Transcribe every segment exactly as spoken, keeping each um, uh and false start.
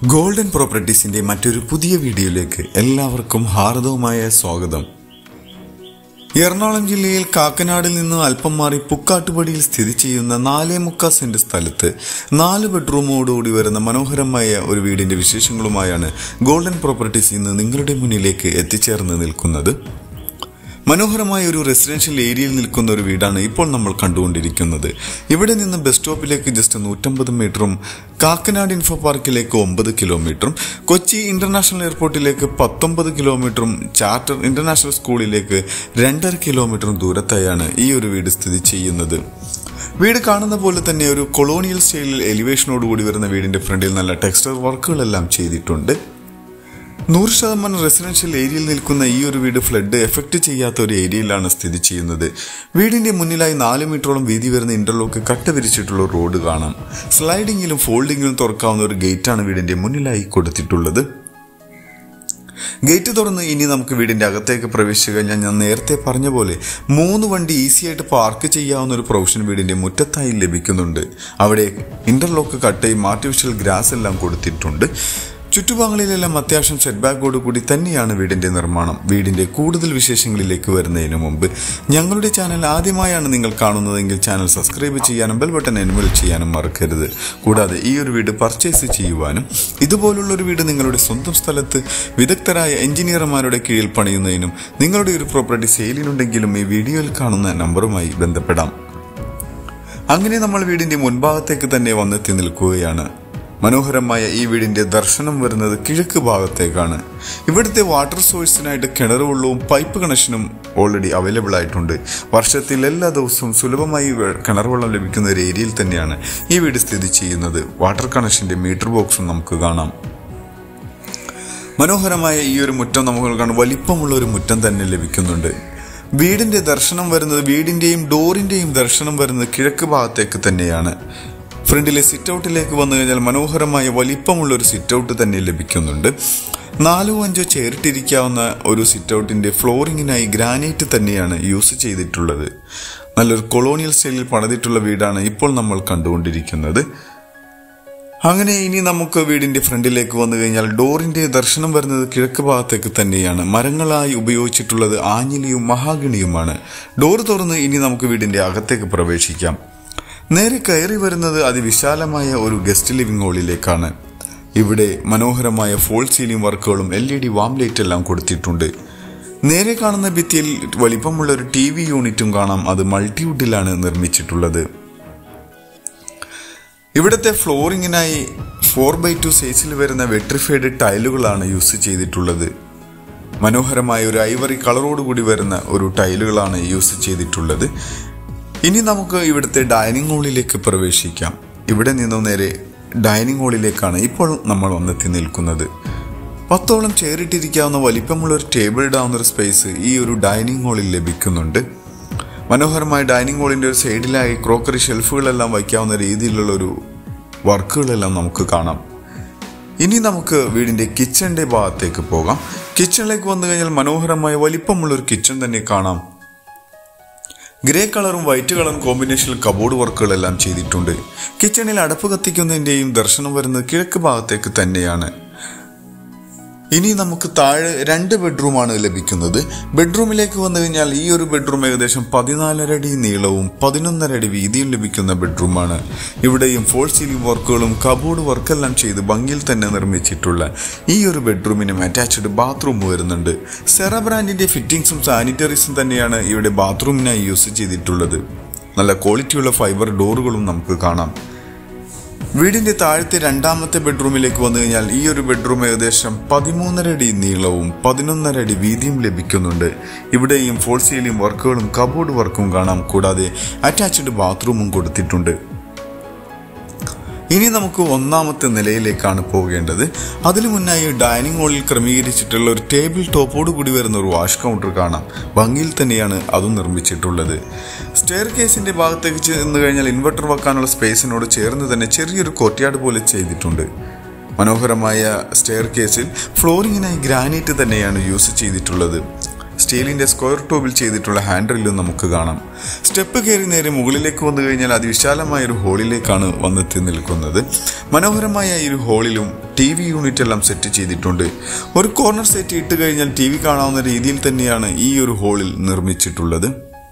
Golden Propertiesinde മറ്റൊരു പുതിയ വീഡിയോയിലേക്ക് എല്ലാവർക്കും ഹാർദവമായ സ്വാഗതം. എറണാകുളം ജില്ലയിൽ കാക്കനാടിൽ നിന്ന് അല്പം മാറി പുക്കാട്ടുപടിയിൽ സ്ഥിതി ചെയ്യുന്ന നാലേ മുക്കാൽ സെന്റ് സ്ഥലത്ത് നാല് ബെഡ്റൂമോടുകൂടി വരുന്ന മനോഹരമായ ഒരു വീടിന്റെ വിശേഷങ്ങളുമായാണ് ഗോൾഡൻ പ്രോപ്പർട്ടീസ് ഇന്ന് നിങ്ങളുടെ മുന്നിലേക്ക് എത്തിച്ചേർന്ന് നിൽക്കുന്നത്. മനോഹരമായ ഒരു റെസിഡൻഷ്യൽ ഏരിയയിൽ നിൽക്കുന്ന ഒരു വീടാണ് ഇപ്പോൾ നമ്മൾ കണ്ടുകൊണ്ടിരിക്കുന്നത്. ഇവിടെ നിന്ന് ബസ് സ്റ്റോപ്പിലേക്ക് ജസ്റ്റ് നൂറ്റമ്പത് മീറ്ററും കാക്കനാട് ഇൻഫോ പാർക്കിലേക്ക് ഒമ്പത് കിലോമീറ്ററും കൊച്ചി ഇന്റർനാഷണൽ എയർപോർട്ടിലേക്ക് പത്തൊമ്പത് കിലോമീറ്ററും ചാർട്ടർ ഇന്റർനാഷണൽ സ്കൂളിലേക്ക് രണ്ടര കിലോമീറ്ററും ദൂരത്തായാണ് ഈ ഒരു വീട് സ്ഥിതി ചെയ്യുന്നത്. വീട് കാണുന്ന പോലെ തന്നെ ഒരു കൊളോണിയൽ സ്റ്റൈലിൽ എലിവേഷനോടുകൂടി വരുന്ന വീടിന്റെ ഫ്രണ്ടിൽ നല്ല ടെക്സ്റ്റർ വർക്കുകളെല്ലാം ചെയ്തിട്ടുണ്ട്. നൂറ് ശതമാനം റെസിഡൻഷ്യൽ ഏരിയയിൽ നിൽക്കുന്ന ഈ ഒരു വീട് ഫ്ലഡ് എഫക്ട് ചെയ്യാത്ത ഒരു ഏരിയയിലാണ് സ്ഥിതി ചെയ്യുന്നത്. വീടിന്റെ മുന്നിലായി നാല് മീറ്ററോളം വീതി വരുന്ന ഇന്റർലോക്ക് കട്ട വിരിച്ചിട്ടുള്ള റോഡ് കാണാം. സ്ലൈഡിങ്ങിലും ഫോൾഡിങ്ങിലും തുറക്കാവുന്ന ഒരു ഗേറ്റാണ് വീടിന്റെ മുന്നിലായി കൊടുത്തിട്ടുള്ളത്. ഗേറ്റ് തുറന്ന് ഇനി നമുക്ക് വീടിന്റെ അകത്തേക്ക് പ്രവേശിച്ചു കഴിഞ്ഞാൽ ഞാൻ നേരത്തെ പറഞ്ഞ പോലെ മൂന്ന് വണ്ടി ഈസി ആയിട്ട് പാർക്ക് ചെയ്യാവുന്ന ഒരു പ്രൊവിഷൻ വീടിന്റെ മുറ്റത്തായി ലഭിക്കുന്നുണ്ട്. അവിടെ ഇന്റർലോക്ക് കട്ടയും ആർട്ടിഫിഷ്യൽ ഗ്രാസ് എല്ലാം കൊടുത്തിട്ടുണ്ട്. ചുറ്റുഭാഗങ്ങളിലെല്ലാം അത്യാവശ്യം സെറ്റ് ബാക്കോട് കൂടി തന്നെയാണ് വീടിന്റെ നിർമ്മാണം. വീടിന്റെ കൂടുതൽ വിശേഷങ്ങളിലേക്ക് വരുന്നതിന് മുമ്പ് ഞങ്ങളുടെ ചാനൽ ആദ്യമായാണ് നിങ്ങൾ കാണുന്നതെങ്കിൽ ചാനൽ സബ്സ്ക്രൈബ് ചെയ്യാനും ബെൽ ബട്ടൺ എനേബിൾ ചെയ്യാനും മറക്കരുത്. കൂടാതെ ഈ ഒരു വീട് പർച്ചേസ് ചെയ്യുവാനും ഇതുപോലുള്ള ഒരു വീട് നിങ്ങളുടെ സ്വന്തം സ്ഥലത്ത് വിദഗ്ധരായ എഞ്ചിനീയർമാരുടെ കീഴിൽ പണിയുന്നതിനും നിങ്ങളുടെ ഒരു പ്രോപ്പർട്ടി സെയിലിനുണ്ടെങ്കിലും ഈ വീഡിയോയിൽ കാണുന്ന നമ്പറുമായി ബന്ധപ്പെടാം. അങ്ങനെ നമ്മൾ വീടിന്റെ മുൻഭാഗത്തേക്ക് തന്നെ വന്നെത്തി നിൽക്കുകയാണ്. മനോഹരമായ ഈ വീടിന്റെ ദർശനം വരുന്നത് കിഴക്ക് ഭാഗത്തേക്കാണ്. ഇവിടുത്തെ വാട്ടർ സോഴ്സിനായിട്ട് കിണർ വെള്ളവും പൈപ്പ് കണക്ഷനും ഓൾറെഡി അവൈലബിൾ ആയിട്ടുണ്ട്. വർഷത്തിൽ എല്ലാ ദിവസവും സുലഭമായി കിണർ വെള്ളം ലഭിക്കുന്ന ഒരു ഏരിയയിൽ തന്നെയാണ് ഈ വീട് സ്ഥിതി ചെയ്യുന്നത്. വാട്ടർ കണക്ഷന്റെ മീറ്റർ ബോക്സും നമുക്ക് കാണാം. മനോഹരമായ ഈ ഒരു മുറ്റം നമുക്ക് കാണാം. വലിപ്പമുള്ള ഒരു മുറ്റം തന്നെ ലഭിക്കുന്നുണ്ട്. വീടിന്റെ ദർശനം വരുന്നത് വീടിന്റെയും ഡോറിന്റെയും ദർശനം വരുന്നത് കിഴക്ക് ഭാഗത്തേക്ക് തന്നെയാണ്. ഫ്രണ്ടിലെ സിറ്റ് ഔട്ടിലേക്ക് വന്നു കഴിഞ്ഞാൽ മനോഹരമായ വലിപ്പമുള്ള ഒരു സിറ്റ് ഔട്ട് തന്നെ ലഭിക്കുന്നുണ്ട്. നാലോ അഞ്ചോ ചേരിട്ടിരിക്കാവുന്ന ഒരു സിറ്റ് ഔട്ടിന്റെ ഫ്ലോറിങ്ങിനായി ഗ്രാനൈറ്റ് തന്നെയാണ് യൂസ് ചെയ്തിട്ടുള്ളത്. നല്ലൊരു കൊളോണിയൽ സ്റ്റൈലിൽ പണിതിട്ടുള്ള വീടാണ് ഇപ്പോൾ നമ്മൾ കണ്ടുകൊണ്ടിരിക്കുന്നത്. അങ്ങനെ ഇനി നമുക്ക് വീടിന്റെ ഫ്രണ്ടിലേക്ക് വന്നു കഴിഞ്ഞാൽ ഡോറിന്റെ ദർശനം വരുന്നത് കിഴക്ക് ഭാഗത്തേക്ക് തന്നെയാണ്. മരങ്ങളായി ഉപയോഗിച്ചിട്ടുള്ളത് ആഞ്ഞിലിയും മഹാഗണിയുമാണ്. ഡോർ തുറന്ന് ഇനി നമുക്ക് വീടിന്റെ അകത്തേക്ക് പ്രവേശിക്കാം. നേരെ കയറി വരുന്നത് അതിവിശാലമായ ഒരു ഗസ്റ്റ് ലിവിംഗ് ഹാളിലേക്കാണ്. ഇവിടെ മനോഹരമായ ഫോൾ സീലിംഗ് വർക്കുകളും L E D warm light എല്ലാം കൊടുത്തിട്ടുണ്ട്. നേരെ കാണുന്ന ഭിത്തിയിൽ വലിപ്പമുള്ള ഒരു ടി വി യൂണിറ്റും കാണാം. അത് മൾട്ടിവുഡിലാണ് നിർമ്മിച്ചിട്ടുള്ളത്. ഇവിടുത്തെ ഫ്ലോറിങ്ങിനായി ഫോർ ബൈ ടു സൈസിൽ വരുന്ന വെട്രിഫൈഡ് ടൈലുകളാണ് യൂസ് ചെയ്തിട്ടുള്ളത്. മനോഹരമായ ഒരു ഐവറി കളറോടുകൂടി വരുന്ന ഒരു ടൈലുകളാണ് യൂസ് ചെയ്തിട്ടുള്ളത്. ഇനി നമുക്ക് ഇവിടുത്തെ ഡൈനിങ് ഹാളിലേക്ക് പ്രവേശിക്കാം. ഇവിടെ നിന്നും നേരെ ഡൈനിങ് ഹാളിലേക്കാണ് ഇപ്പോൾ നമ്മൾ വന്നെത്തി നിൽക്കുന്നത്. പത്തോളം ചെയറിട്ടിരിക്കാവുന്ന വലിപ്പമുള്ള ഒരു ടേബിൾ ഇടാവുന്ന ഒരു സ്പേസ് ഈ ഒരു ഡൈനിങ് ഹാളിൽ ലഭിക്കുന്നുണ്ട്. മനോഹരമായ ഡൈനിങ് ഹാളിന്റെ ഒരു സൈഡിലായി ക്രോക്കറി ഷെൽഫുകളെല്ലാം വയ്ക്കാവുന്ന രീതിയിലുള്ള ഒരു വർക്കുകളെല്ലാം നമുക്ക് കാണാം. ഇനി നമുക്ക് വീടിന്റെ കിച്ചന്റെ ഭാഗത്തേക്ക് പോകാം. കിച്ചണിലേക്ക് വന്നു കഴിഞ്ഞാൽ മനോഹരമായ വലിപ്പമുള്ള ഒരു കിച്ചൺ തന്നെ കാണാം. ഗ്രേ കളറും വൈറ്റ് കളറും കോമ്പിനേഷനിൽ കബോർഡ് വർക്കുകളെല്ലാം ചെയ്തിട്ടുണ്ട്. കിച്ചണിൽ അടുപ്പ് കത്തിക്കുന്നതിന്റെയും ദർശനം വരുന്നത് കിഴക്ക് ഭാഗത്തേക്ക് തന്നെയാണ്. ഇനി നമുക്ക് താഴെ രണ്ട് ബെഡ്റൂമാണ് ലഭിക്കുന്നത്. ബെഡ്റൂമിലേക്ക് വന്നു കഴിഞ്ഞാൽ ഈ ഒരു ബെഡ്റൂം ഏകദേശം പതിനാലര അടി നീളവും പതിനൊന്നര അടി വീതിയും ലഭിക്കുന്ന ബെഡ്റൂമാണ്. ഇവിടെയും ഫോൾ സീലിംഗ് വർക്കുകളും കബോർഡ് വർക്കെല്ലാം ചെയ്ത് ഭംഗിയിൽ തന്നെ നിർമ്മിച്ചിട്ടുള്ള ഈ ഒരു ബെഡ്റൂമിനും അറ്റാച്ച്ഡ് ബാത്റൂം വരുന്നുണ്ട്. സെറ ബ്രാൻഡിന്റെ ഫിറ്റിംഗ്സും സാനിറ്ററീസും തന്നെയാണ് ഇവിടെ ബാത്റൂമിനായി യൂസ് ചെയ്തിട്ടുള്ളത്. നല്ല ക്വാളിറ്റിയുള്ള ഫൈബർ ഡോറുകളും നമുക്ക് കാണാം. വീടിന്റെ താഴത്തെ രണ്ടാമത്തെ ബെഡ്റൂമിലേക്ക് വന്നു കഴിഞ്ഞാൽ ഈ ഒരു ബെഡ്റൂം ഏകദേശം പതിമൂന്നര അടി നീളവും പതിനൊന്നര അടി വീതിയും ലഭിക്കുന്നുണ്ട്. ഇവിടെയും ഫോൾ സീലിംഗ് വർക്കുകളും കബോർഡ് വർക്കും കാണാം. കൂടാതെ അറ്റാച്ച്ഡ് ബാത്റൂമും കൊടുത്തിട്ടുണ്ട്. ഇനി നമുക്ക് ഒന്നാമത്തെ നിലയിലേക്കാണ് പോകേണ്ടത്. അതിനു മുന്നായി ഡൈനിങ് ഹാളിൽ ക്രമീകരിച്ചിട്ടുള്ള ഒരു ടേബിൾ ടോപ്പോട് കൂടി വരുന്ന ഒരു വാഷ് കൗണ്ടർ കാണാം. ഭംഗിയിൽ തന്നെയാണ് അതും നിർമ്മിച്ചിട്ടുള്ളത്. സ്റ്റെയർ കേസിന്റെ ഭാഗത്തേക്ക് ചെന്ന് കഴിഞ്ഞാൽ ഇൻവെർട്ടർ വെക്കാനുള്ള സ്പേസിനോട് ചേർന്ന് തന്നെ ചെറിയൊരു കോർട്ട്യാർഡ് പോലെ ചെയ്തിട്ടുണ്ട്. മനോഹരമായ സ്റ്റെയർ കേസിൽ ഫ്ലോറിങ്ങിനായി ഗ്രാനൈറ്റ് തന്നെയാണ് യൂസ് ചെയ്തിട്ടുള്ളത്. സ്റ്റീലിന്റെ സ്ക്വയർ ട്യൂബിൽ ചെയ്തിട്ടുള്ള ഹാൻഡ് റെയിലും നമുക്ക് കാണാം. സ്റ്റെപ്പ് കയറി നേരെ മുകളിലേക്ക് വന്നു കഴിഞ്ഞാൽ അതിവിശാലമായ ഒരു ഹോളിലേക്കാണ് വന്നെത്തി നിൽക്കുന്നത്. മനോഹരമായ ഈ ഒരു ഹോളിലും ടി വി യൂണിറ്റ് എല്ലാം സെറ്റ് ചെയ്തിട്ടുണ്ട്. ഒരു കോർണർ സെറ്റ് ഇട്ട് കഴിഞ്ഞാൽ ടി വി കാണാവുന്ന രീതിയിൽ തന്നെയാണ് ഈ ഒരു ഹോളിൽ നിർമ്മിച്ചിട്ടുള്ളത്.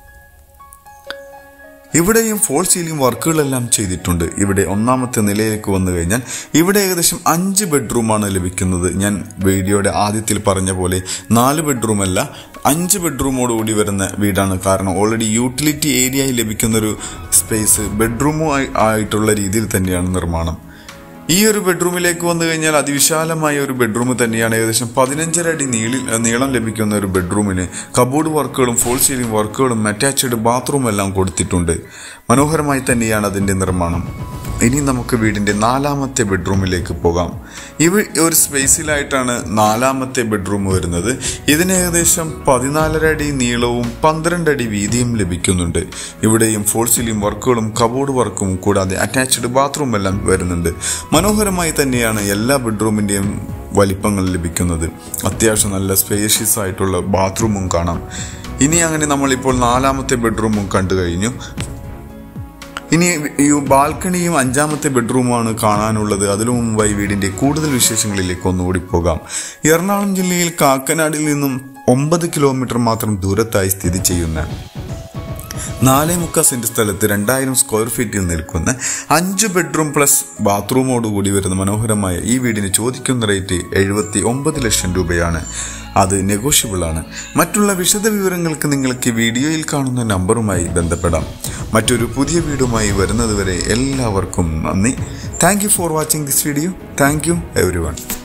ഇവിടെയും ഫോൾ സീലിംഗ് വർക്കുകളെല്ലാം ചെയ്തിട്ടുണ്ട്. ഇവിടെ ഒന്നാമത്തെ നിലയിലേക്ക് വന്നു കഴിഞ്ഞാൽ ഇവിടെ ഏകദേശം അഞ്ച് ബെഡ്റൂമാണ് ലഭിക്കുന്നത്. ഞാൻ വീഡിയോയുടെ ആദ്യത്തിൽ പറഞ്ഞ പോലെ നാല് ബെഡ്റൂം അല്ല, അഞ്ച് ബെഡ്റൂമോട് കൂടി വരുന്ന വീടാണ്. കാരണം ഓൾറെഡി യൂട്ടിലിറ്റി ഏരിയയിൽ ലഭിക്കുന്നൊരു സ്പേസ് ബെഡ്റൂമോ ആയിട്ടുള്ള രീതിയിൽ തന്നെയാണ് നിർമ്മാണം. ഈ ഒരു ബെഡ്റൂമിലേക്ക് വന്നു കഴിഞ്ഞാൽ അതിവിശാലമായ ഒരു ബെഡ്റൂം തന്നെയാണ്. ഏകദേശം പതിനഞ്ചര അടി നീളി നീളം ലഭിക്കുന്ന ഒരു ബെഡ്റൂമിന് കബോർഡ് വർക്കുകളും ഫോൾ സീലിംഗ് വർക്കുകളും അറ്റാച്ച്ഡ് ബാത്റൂം എല്ലാം കൊടുത്തിട്ടുണ്ട്. മനോഹരമായി തന്നെയാണ് അതിന്റെ നിർമ്മാണം. ഇനി നമുക്ക് വീടിന്റെ നാലാമത്തെ ബെഡ്റൂമിലേക്ക് പോകാം. ഈ ഒരു സ്പേസിലായിട്ടാണ് നാലാമത്തെ ബെഡ്റൂം വരുന്നത്. ഇതിന് ഏകദേശം പതിനാലര അടി നീളവും പന്ത്രണ്ട് അടി വീതിയും ലഭിക്കുന്നുണ്ട്. ഇവിടെയും ഫോൾ സീലിംഗ് വർക്കുകളും കബോർഡ് വർക്കും കൂടാതെ അറ്റാച്ച്ഡ് ബാത്റൂം എല്ലാം വരുന്നുണ്ട്. മനോഹരമായി തന്നെയാണ് എല്ലാ ബെഡ്റൂമിന്റെയും വലിപ്പങ്ങൾ ലഭിക്കുന്നത്. അത്യാവശ്യം നല്ല സ്പേഷ്യസ് ആയിട്ടുള്ള ബാത്റൂമും കാണാം. ഇനി അങ്ങനെ നമ്മളിപ്പോൾ നാലാമത്തെ ബെഡ്റൂമും കണ്ടു കഴിഞ്ഞു. ഇനി ഈ ബാൽക്കണിയും അഞ്ചാമത്തെ ബെഡ്റൂമാണ് കാണാനുള്ളത്. അതിനു മുമ്പായി വീടിന്റെ കൂടുതൽ വിശേഷങ്ങളിലേക്ക് ഒന്നുകൂടി പോകാം. എറണാകുളം ജില്ലയിൽ കാക്കനാടിൽ നിന്നും ഒമ്പത് കിലോമീറ്റർ മാത്രം ദൂരത്തായി സ്ഥിതി ചെയ്യുന്ന നാലേ മുക്കാൽ സെന്റ് സ്ഥലത്ത് രണ്ടായിരം സ്ക്വയർ ഫീറ്റിൽ നിൽക്കുന്ന അഞ്ച് ബെഡ്റൂം പ്ലസ് ബാത്റൂമോടുകൂടി വരുന്ന മനോഹരമായ ഈ വീടിന് ചോദിക്കുന്ന റേറ്റ് എഴുപത്തി ഒമ്പത് ലക്ഷം രൂപയാണ്. അത് നെഗോഷ്യബിൾ ആണ്. മറ്റുള്ള വിശദ വിവരങ്ങൾക്ക് നിങ്ങൾക്ക് വീഡിയോയിൽ കാണുന്ന നമ്പറുമായി ബന്ധപ്പെടാം. മറ്റൊരു പുതിയ വീഡിയോയുമായി വരുന്നതുവരെ എല്ലാവർക്കും നന്ദി. Thank you for watching this video. Thank you every one.